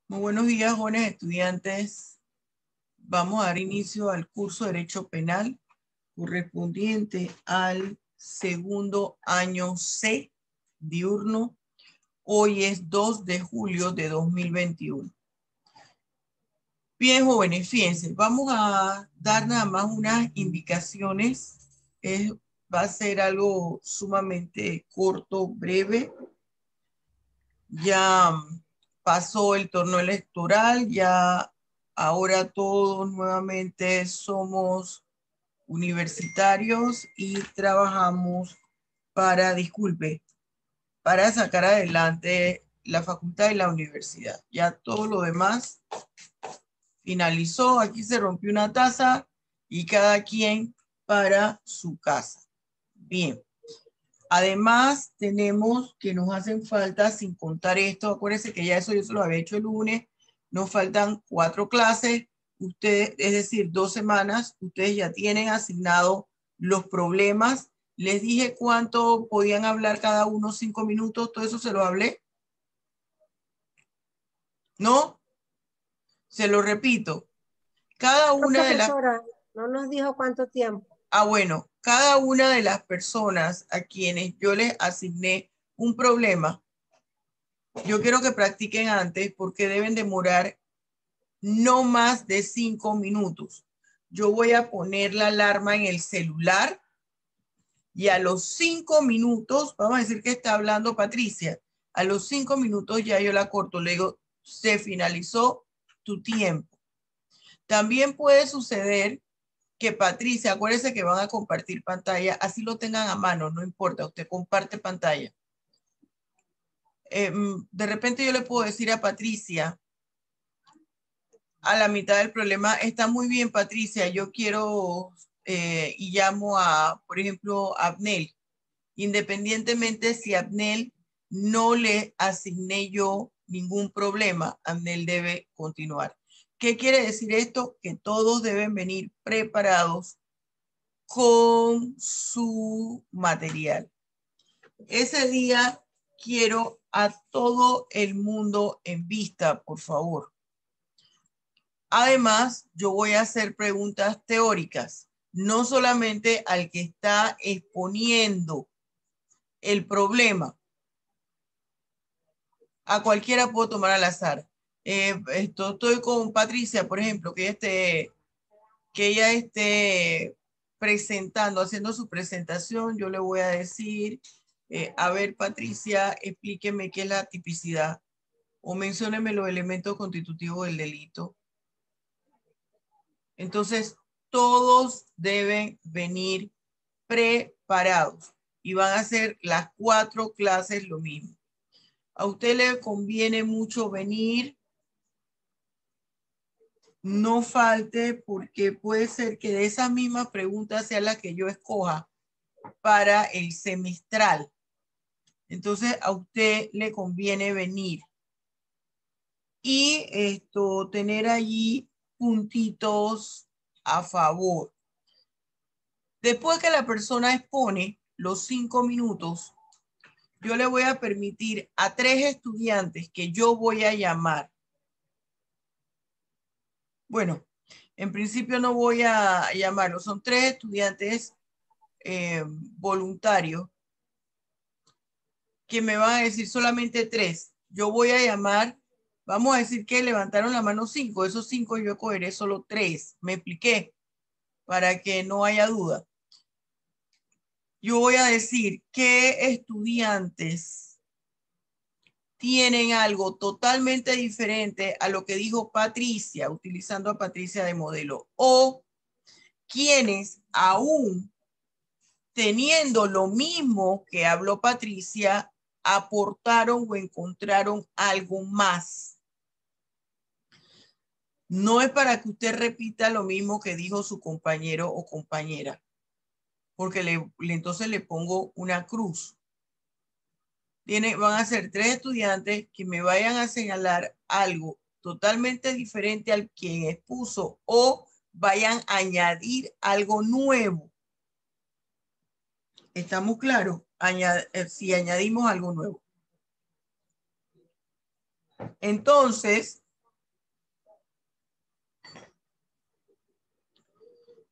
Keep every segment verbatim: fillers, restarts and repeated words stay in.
Muy buenos días, jóvenes estudiantes. Vamos a dar inicio al curso de Derecho Penal correspondiente al segundo año C diurno. Hoy es dos de julio de dos mil veintiuno. Bien, jóvenes, fíjense, vamos a dar nada más unas indicaciones. Es, va a ser algo sumamente corto, breve. Ya pasó el torneo electoral, ya ahora todos nuevamente somos universitarios y trabajamos para, disculpe, para sacar adelante la facultad y la universidad. Ya todo lo demás finalizó, aquí se rompió una taza y cada quien para su casa. Bien. Además, tenemos que nos hacen falta, sin contar esto, acuérdense que ya eso yo se lo había hecho el lunes, nos faltan cuatro clases, ustedes, es decir, dos semanas, ustedes ya tienen asignado los problemas. Les dije cuánto podían hablar cada uno, cinco minutos, todo eso se lo hablé. ¿No? Se lo repito. Cada una de las... Profesora, no nos dijo cuánto tiempo. Ah, bueno, cada una de las personas a quienes yo les asigné un problema, yo quiero que practiquen antes porque deben demorar no más de cinco minutos. Yo voy a poner la alarma en el celular y a los cinco minutos, vamos a decir que está hablando Patricia, a los cinco minutos ya yo la corto, le digo, se finalizó tu tiempo. También puede suceder que Patricia, acuérdese que van a compartir pantalla, así lo tengan a mano, no importa, usted comparte pantalla. Eh, de repente yo le puedo decir a Patricia, a la mitad del problema, está muy bien, Patricia, yo quiero eh, y llamo a, por ejemplo, a Abnel, independientemente si Abnel no le asigné yo ningún problema, Abnel debe continuar. ¿Qué quiere decir esto? Que todos deben venir preparados con su material. Ese día quiero a todo el mundo en vista, por favor. Además, yo voy a hacer preguntas teóricas, no solamente al que está exponiendo el problema. A cualquiera puedo tomar al azar. Eh, esto, estoy con Patricia, por ejemplo, que ella esté, que ella esté presentando, haciendo su presentación. Yo le voy a decir, eh, a ver, Patricia, explíqueme qué es la tipicidad o mencióneme los elementos constitutivos del delito. Entonces, todos deben venir preparados y van a hacer las cuatro clases lo mismo. A usted le conviene mucho venir, no falte, porque puede ser que de esas mismas preguntas sea la que yo escoja para el semestral. Entonces, a usted le conviene venir y esto, tener allí puntitos a favor. Después que la persona expone los cinco minutos, yo le voy a permitir a tres estudiantes que yo voy a llamar. Bueno, en principio no voy a llamarlos, son tres estudiantes eh, voluntarios que me van a decir solamente tres. Yo voy a llamar, vamos a decir que levantaron la mano cinco, esos cinco yo cogeré solo tres. ¿Me expliqué? Para que no haya duda. Yo voy a decir qué estudiantes tienen algo totalmente diferente a lo que dijo Patricia, utilizando a Patricia de modelo, o quienes aún teniendo lo mismo que habló Patricia, aportaron o encontraron algo más. No es para que usted repita lo mismo que dijo su compañero o compañera, porque le, le, entonces le pongo una cruz. Tiene, van a ser tres estudiantes que me vayan a señalar algo totalmente diferente al quien expuso o vayan a añadir algo nuevo. ¿Estamos claros? Añad, si añadimos algo nuevo. Entonces,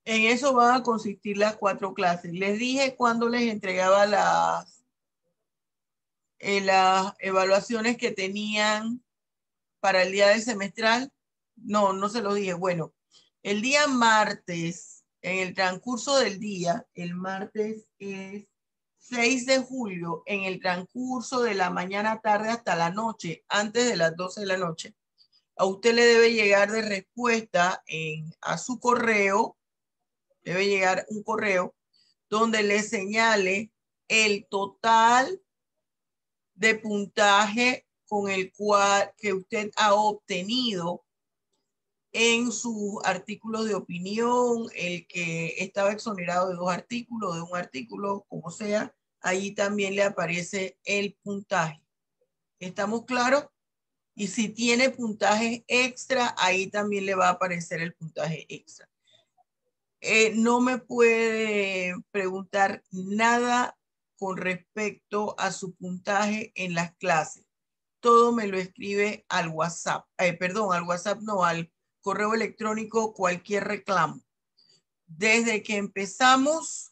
En eso van a consistir las cuatro clases. Les dije cuando les entregaba las, eh, las evaluaciones que tenían para el día del semestral. No, no se los dije. Bueno, el día martes, en el transcurso del día, el martes es seis de julio, en el transcurso de la mañana, tarde hasta la noche, antes de las doce de la noche, a usted le debe llegar de respuesta en, a su correo, debe llegar un correo donde le señale el total de puntaje con el cual que usted ha obtenido en sus artículos de opinión, el que estaba exonerado de dos artículos, de un artículo, como sea, ahí también le aparece el puntaje. ¿Estamos claros? Y si tiene puntaje extra, ahí también le va a aparecer el puntaje extra. Eh, no me puede preguntar nada con respecto a su puntaje en las clases. Todo me lo escribe al WhatsApp. Eh, perdón, al WhatsApp no, al correo electrónico, cualquier reclamo. Desde que empezamos,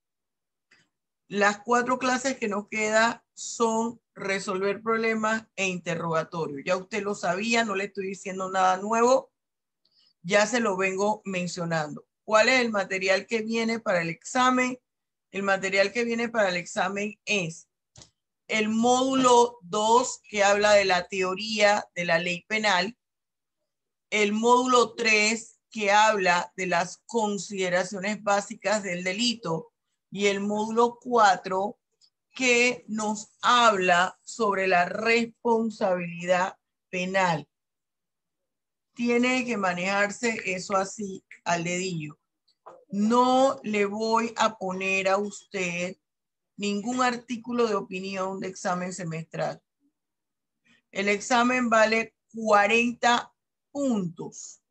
las cuatro clases que nos queda son resolver problemas e interrogatorio. Ya usted lo sabía, no le estoy diciendo nada nuevo, ya se lo vengo mencionando. ¿Cuál es el material que viene para el examen? El material que viene para el examen es el módulo dos, que habla de la teoría de la ley penal, el módulo tres, que habla de las consideraciones básicas del delito, y el módulo cuatro, que nos habla sobre la responsabilidad penal. Tiene que manejarse eso así al dedillo. No le voy a poner a usted ningún artículo de opinión de examen semestral. El examen vale cuarenta puntos.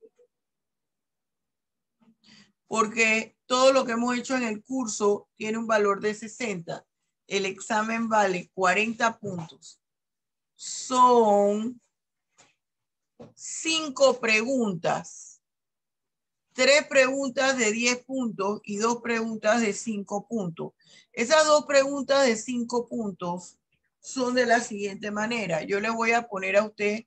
Porque todo lo que hemos hecho en el curso tiene un valor de sesenta. El examen vale cuarenta puntos. Son cinco preguntas. Tres preguntas de diez puntos y dos preguntas de cinco puntos. Esas dos preguntas de cinco puntos son de la siguiente manera. Yo le voy a poner a usted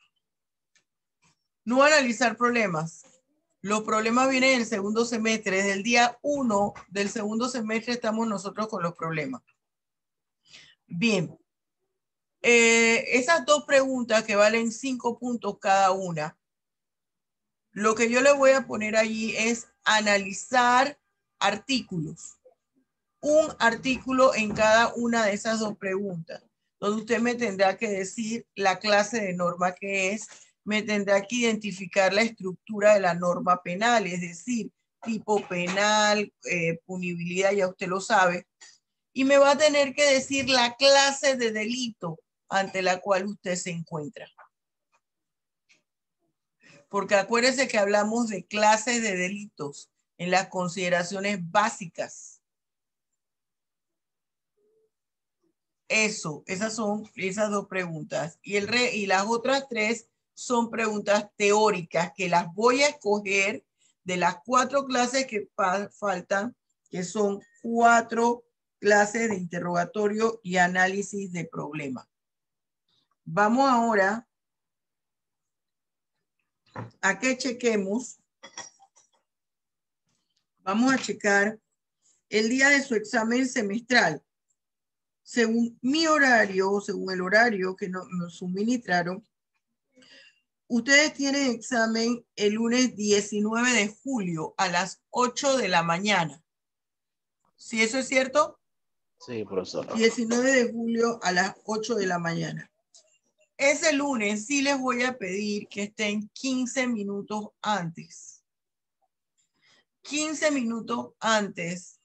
no analizar problemas. Los problemas vienen en el segundo semestre. Desde el día uno del segundo semestre estamos nosotros con los problemas. Bien. Eh, esas dos preguntas que valen cinco puntos cada una, lo que yo le voy a poner allí es analizar artículos. Un artículo en cada una de esas dos preguntas, donde usted me tendrá que decir la clase de norma que es, me tendrá que identificar la estructura de la norma penal, es decir, tipo penal, eh, punibilidad, ya usted lo sabe, y me va a tener que decir la clase de delito ante la cual usted se encuentra. Porque acuérdese que hablamos de clases de delitos en las consideraciones básicas. Eso, esas son esas dos preguntas. Y, el re, y las otras tres son preguntas teóricas que las voy a escoger de las cuatro clases que faltan, que son cuatro clases de interrogatorio y análisis de problemas. Vamos ahora a que chequemos. Vamos a checar el día de su examen semestral. Según mi horario, según el horario que nos, nos suministraron, ustedes tienen examen el lunes diecinueve de julio a las ocho de la mañana. ¿Sí eso es cierto? Sí, profesor. diecinueve de julio a las ocho de la mañana. Ese lunes sí les voy a pedir que estén quince minutos antes. quince minutos antes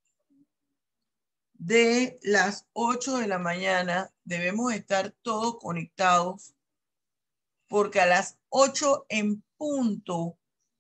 de las ocho de la mañana debemos estar todos conectados, porque a las ocho en punto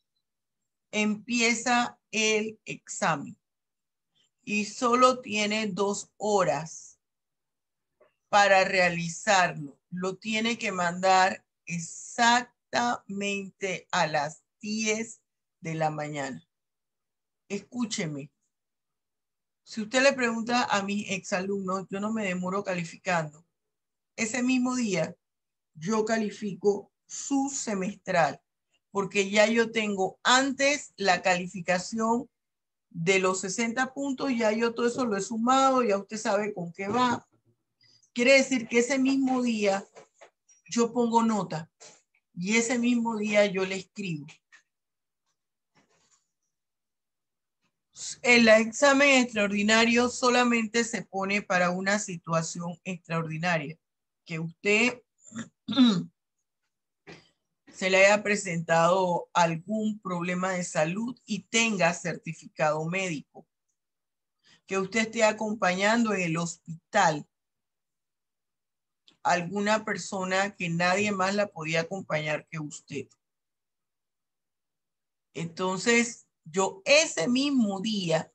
empieza el examen y solo tiene dos horas para realizarlo. Lo tiene que mandar exactamente a las diez de la mañana. escúcheme. Si usted le pregunta a mis exalumnos, yo no me demoro calificando. Ese mismo día, yo califico su semestral, porque ya yo tengo antes la calificación de los sesenta puntos, ya yo todo eso lo he sumado, ya usted sabe con qué va. Quiere decir que ese mismo día yo pongo nota y ese mismo día yo le escribo. El examen extraordinario solamente se pone para una situación extraordinaria, que usted se le haya presentado algún problema de salud y tenga certificado médico, que usted esté acompañando en el hospital a alguna persona que nadie más la podía acompañar que usted. Entonces, yo ese mismo día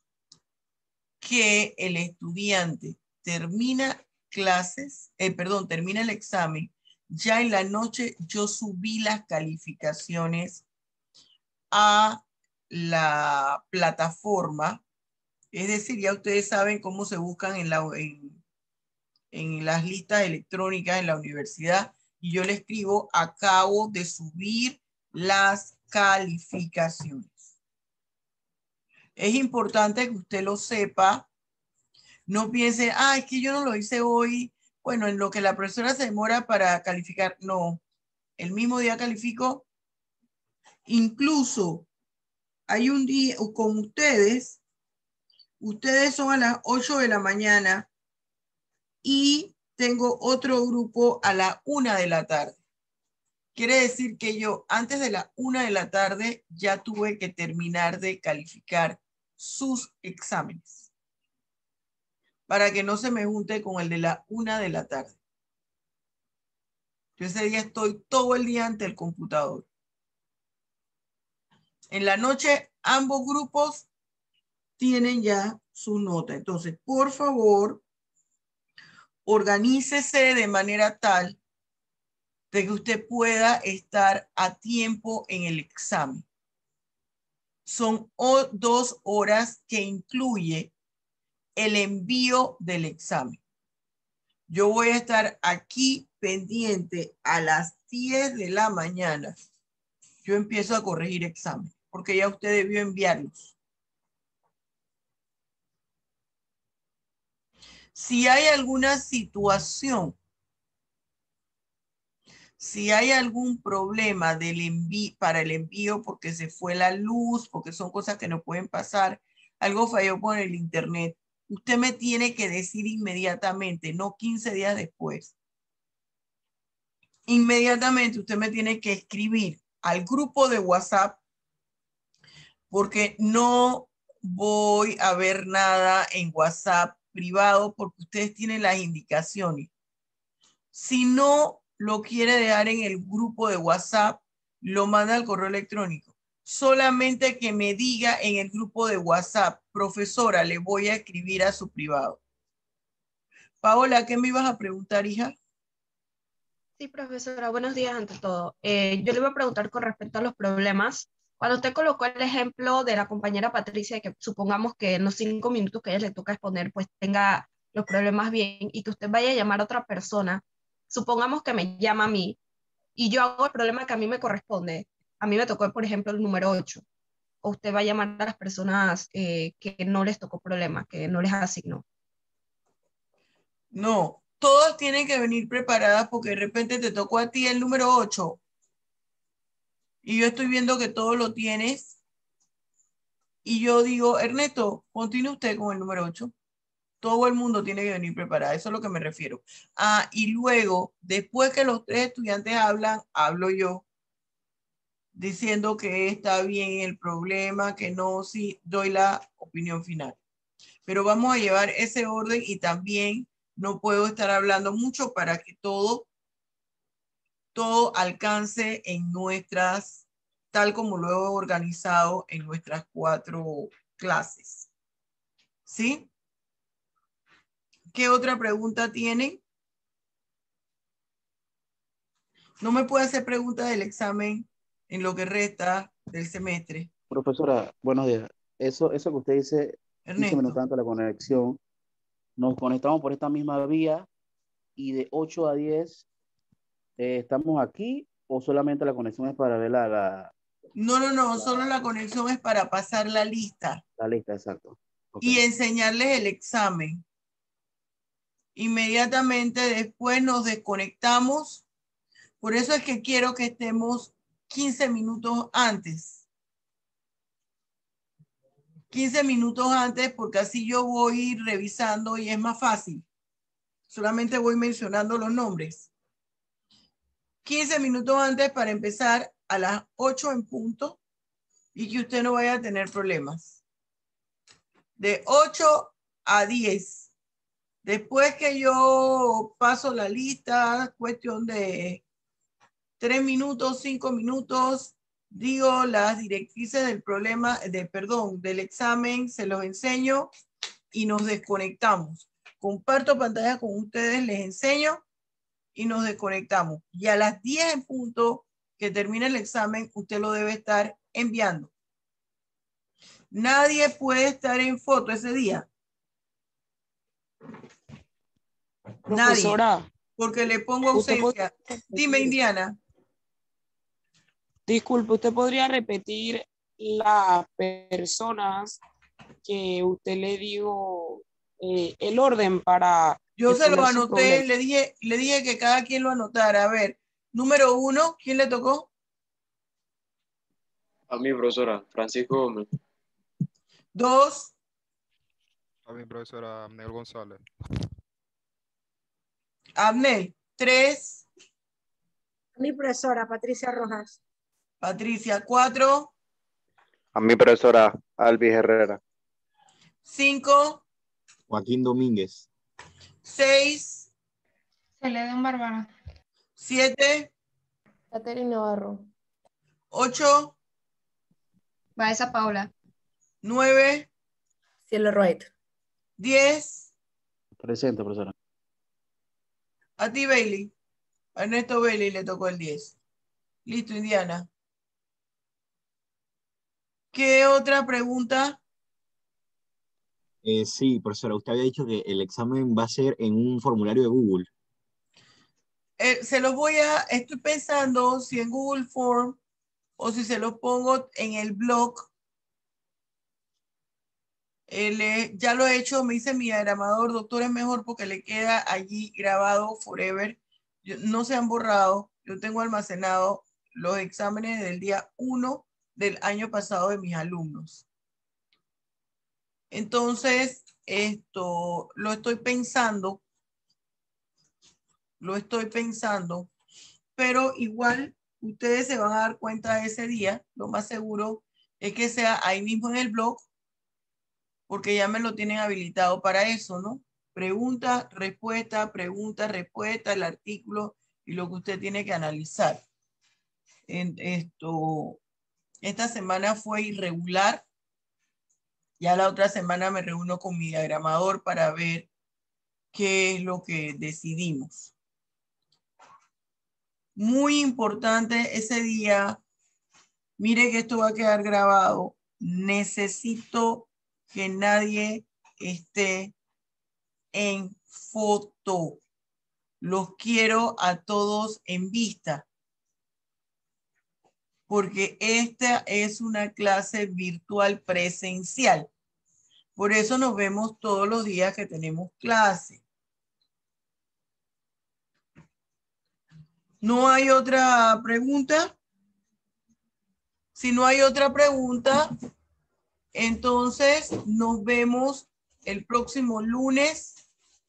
que el estudiante termina clases, eh, perdón, termina el examen, ya en la noche yo subí las calificaciones a la plataforma. Es decir, ya ustedes saben cómo se buscan en, la, en, en las listas electrónicas en la universidad. Y yo le escribo, acabo de subir las calificaciones. Es importante que usted lo sepa. No piense, ah, es que yo no lo hice hoy. Bueno, en lo que la profesora se demora para calificar. No, el mismo día califico. Incluso hay un día con ustedes. Ustedes son a las ocho de la mañana y tengo otro grupo a la una de la tarde. Quiere decir que yo antes de la una de la tarde ya tuve que terminar de calificar sus exámenes para que no se me junte con el de la una de la tarde. Yo ese día estoy todo el día ante el computador. En la noche ambos grupos tienen ya su nota. Entonces, por favor, organícese de manera tal de que usted pueda estar a tiempo en el examen. Son dos horas que incluye el envío del examen. Yo voy a estar aquí pendiente a las diez de la mañana. Yo empiezo a corregir examen, porque ya usted debió enviarlos. Si hay alguna situación, si hay algún problema del envío, para el envío, porque se fue la luz, porque son cosas que no pueden pasar, algo falló con el internet, usted me tiene que decir inmediatamente, no quince días después. Inmediatamente usted me tiene que escribir al grupo de WhatsApp, porque no voy a ver nada en WhatsApp privado, porque ustedes tienen las indicaciones. Si no lo quiere dejar en el grupo de WhatsApp, lo manda al correo electrónico. Solamente que me diga en el grupo de WhatsApp, profesora, le voy a escribir a su privado. Paola, ¿qué me ibas a preguntar, hija? Sí, profesora, buenos días ante todo. Eh, yo le iba a preguntar con respecto a los problemas. Cuando usted colocó el ejemplo de la compañera Patricia, que supongamos que en los cinco minutos que a ella le toca exponer, pues tenga los problemas bien y que usted vaya a llamar a otra persona, supongamos que me llama a mí y yo hago el problema que a mí me corresponde. A mí me tocó, por ejemplo, el número ocho. O usted va a llamar a las personas eh, que no les tocó problema, que no les asignó. No, todas tienen que venir preparadas porque de repente te tocó a ti el número ocho y yo estoy viendo que todo lo tienes y yo digo, Ernesto, continúe usted con el número ocho. Todo el mundo tiene que venir preparado, eso es a lo que me refiero. Ah, y luego, después que los tres estudiantes hablan, hablo yo, diciendo que está bien el problema, que no, sí, doy la opinión final. Pero vamos a llevar ese orden y también no puedo estar hablando mucho para que todo, todo alcance en nuestras, tal como lo he organizado en nuestras cuatro clases. ¿Sí? ¿Qué otra pregunta tienen? No me puede hacer preguntas del examen en lo que resta del semestre. Profesora, buenos días. eso, eso que usted dice, quince minutos Ernesto. antes de la conexión, nos conectamos por esta misma vía y de ocho a diez eh, ¿estamos aquí o solamente la conexión es para ver la, la, No, no, no, la, solo la conexión es para pasar la lista la lista? Exacto. Ok. y enseñarles el examen. Inmediatamente después nos desconectamos. Por eso es que quiero que estemos quince minutos antes. quince minutos antes porque así yo voy revisando y es más fácil. Solamente voy mencionando los nombres. quince minutos antes para empezar a las ocho en punto y que usted no vaya a tener problemas. De ocho a diez. Después que yo paso la lista, cuestión de tres minutos, cinco minutos, digo las directrices del problema, de perdón, del examen, se los enseño y nos desconectamos. Comparto pantalla con ustedes, les enseño y nos desconectamos. Y a las diez en punto que termine el examen, usted lo debe estar enviando. Nadie puede estar en foto ese día. Nadie. Profesora, Porque le pongo usted ausencia. podría Dime, repetir, Indiana. disculpe, usted podría repetir las personas que usted le dio eh, el orden para Yo se lo exponer su problema. anoté, le dije, le dije que cada quien lo anotara. A ver, número uno, ¿quién le tocó? A mi profesora, Francisco Gómez. Dos, A mi profesora Abner González. Abnel. Tres, Mi profesora Patricia Rojas. Patricia. Cuatro, A mi profesora Alvis Herrera. cinco, Joaquín Domínguez. seis, Celedón Bárbara. siete, Caterina Navarro. ocho, Baeza Paula. nueve, Cielo Wright. diez. Presente, profesora. A ti, Bailey. A Ernesto Bailey le tocó el diez. Listo, Indiana. ¿Qué otra pregunta? Eh, sí, profesora, usted había dicho que el examen va a ser en un formulario de Google. Eh, se los voy a, estoy pensando si en Google Form o si se los pongo en el blog. El, eh, ya lo he hecho, me dice mi diagramador, doctor, es mejor porque le queda allí grabado forever. Yo- no se han borrado. Yo tengo almacenado los exámenes del día uno del año pasado de mis alumnos. Entonces, esto lo estoy pensando, lo estoy pensando, pero igual ustedes se van a dar cuenta ese día. Lo más seguro es que sea ahí mismo en el blog, porque ya me lo tienen habilitado para eso, ¿no? Pregunta, respuesta, pregunta, respuesta, el artículo y lo que usted tiene que analizar. En esto, esta semana fue irregular. Ya la otra semana me reúno con mi diagramador para ver qué es lo que decidimos. Muy importante ese día. Mire que esto va a quedar grabado. Necesito que nadie esté en foto. Los quiero a todos en vista. Porque esta es una clase virtual presencial. Por eso nos vemos todos los días que tenemos clase. ¿No hay otra pregunta? Si no hay otra pregunta, entonces nos vemos el próximo lunes.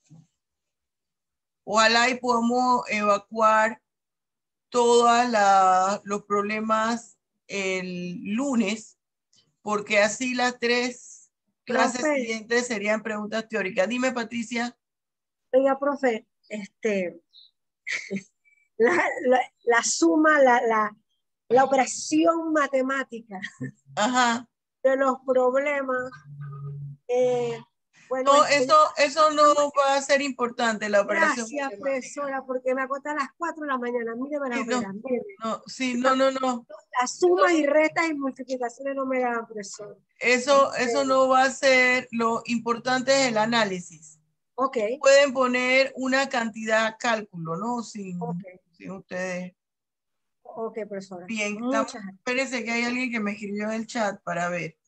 Ojalá y podamos evacuar todos los problemas el lunes, porque así las tres clases Profe. siguientes serían preguntas teóricas. Dime, Patricia. Oiga, profe, este, la, la, la suma, la, la, la operación matemática Ajá. de los problemas, eh, Bueno, No, este, eso, eso no va a ser importante, la operación gracias, matemática. profesora, porque me acosté a las cuatro de la mañana. Míreme las Sí, no, veras, míreme. no, sí, no, no, no. Las sumas y restas y multiplicaciones no me dan, profesor. Eso, eso no va a ser, lo importante es el análisis. Ok, Pueden poner una cantidad cálculo, ¿no? Sin, ok, sin ustedes. ok, profesora. Bien, estamos- Muchas gracias. espérense que hay alguien que me escribió en el chat para ver.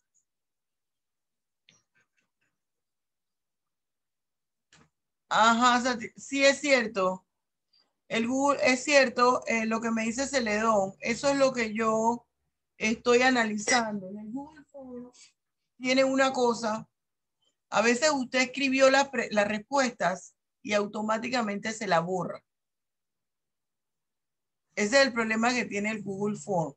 Ajá, Sati- sí es cierto. El Google, es cierto, eh, lo que me dice Celedón, eso es lo que yo estoy analizando. En el Google Forms tiene una cosa, a veces usted escribió la pre- las respuestas y automáticamente se la borra. Ese es el problema que tiene el Google Form.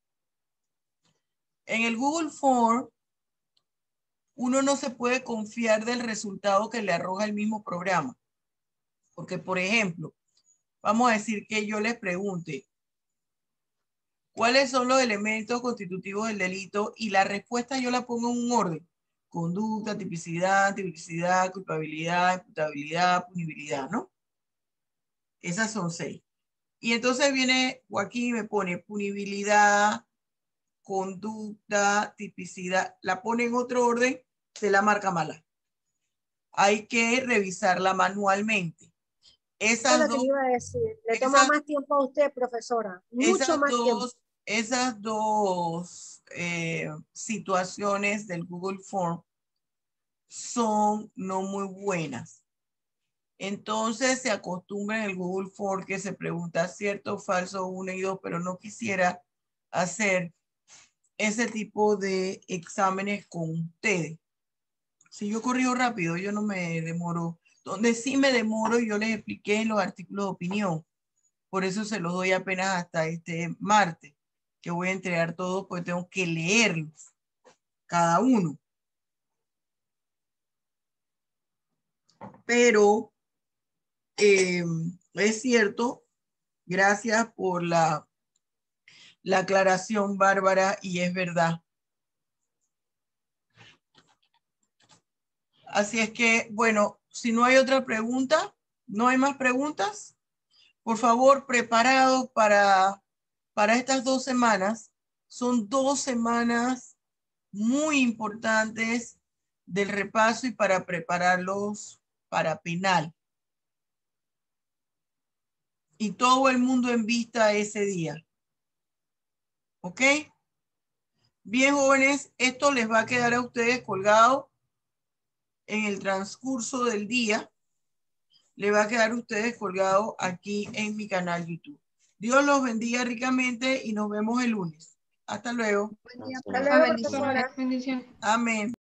En el Google Form, uno no se puede confiar del resultado que le arroja el mismo programa. Porque, por ejemplo, vamos a decir que yo les pregunte, ¿cuáles son los elementos constitutivos del delito? Y la respuesta yo la pongo en un orden. Conducta, tipicidad, tipicidad, culpabilidad, imputabilidad, punibilidad, ¿no? Esas son seis. Y entonces viene Joaquín y me pone punibilidad, conducta, tipicidad. La pone en otro orden, se la marca mala. Hay que revisarla manualmente. Eso es Esas lo que dos, le iba a decir. Le toma esas, más tiempo a usted, profesora. Mucho esas más tiempo. dos, esas dos eh, situaciones del Google Form son no muy buenas. Entonces se acostumbra en el Google Form que se pregunta cierto, falso, uno y dos, pero no quisiera hacer ese tipo de exámenes con ustedes. Si yo corrijo rápido, yo no me demoro. Donde sí me demoro, yo les expliqué en los artículos de opinión. Por eso se los doy apenas hasta este martes, que voy a entregar todos, porque tengo que leerlos, cada uno. Pero eh, es cierto, gracias por la, la aclaración, Bárbara, y es verdad. Así es que, bueno, si no hay otra pregunta, no hay más preguntas, por favor, preparados para, para estas dos semanas. Son dos semanas muy importantes del repaso y para prepararlos para penal. Y todo el mundo en vista ese día. ¿Ok? Bien, jóvenes, esto les va a quedar a ustedes colgado en el transcurso del día. Le va a quedar a ustedes colgado aquí en mi canal YouTube. Dios los bendiga ricamente y nos vemos el lunes. Hasta luego. Buen día, Hasta profe. luego, Bendiciones. profesora. Bendiciones. Amén.